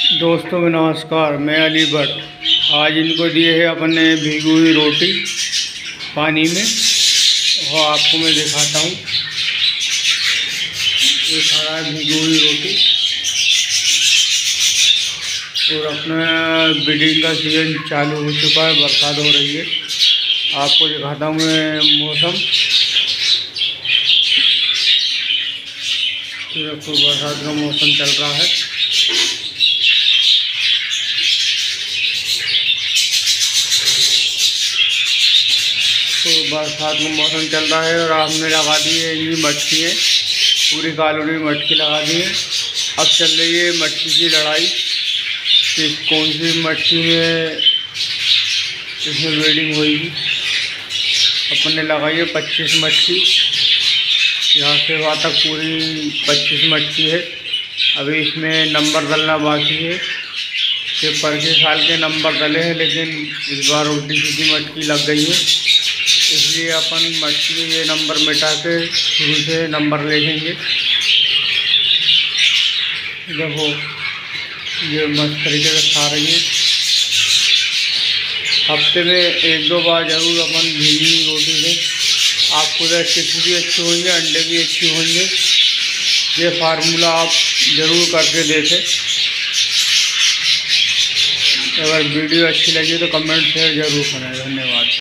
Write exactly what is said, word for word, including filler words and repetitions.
दोस्तों नमस्कार, मैं अली भट्ट। आज इनको दिए है अपने भीगी हुई रोटी पानी में, और आपको मैं दिखाता हूँ। ये खा रहा है भीगी हुई रोटी। और अपना ब्रीडिंग का सीज़न चालू हो चुका है, बरसात हो रही है। आपको दिखाता हूँ मैं मौसम। देखो बरसात का मौसम चल रहा है। तो बरसात का मौसम चल रहा है और आपने लगा दी है ये मटकी है, पूरी कॉलोनी में मटकी लगा दी है। अब चल रही है मटकी की लड़ाई कि कौन सी मटकी में इसमें ब्रीडिंग होगी। अपन ने लगाई है पच्चीस मटकी, यहाँ से वहाँ तक पूरी पच्चीस मटकी है। अभी इसमें नंबर डलना बाकी है कि पर के साल के नंबर डले हैं, लेकिन इस बार उल्टी सीधी मटकी लग गई है। इसलिए अपन मटकी में ये नंबर मिटा के शुरू से नंबर लिखेंगे। देखो ये मस्त तरीके से खा रही है। हफ्ते में एक दो बार ज़रूर अपन भीगी रोटी दें। आपको चिप्स भी अच्छे होंगे, अंडे भी अच्छे होंगे। ये फार्मूला आप ज़रूर करके देखें। अगर वीडियो अच्छी लगी तो कमेंट शेयर ज़रूर करें। धन्यवाद।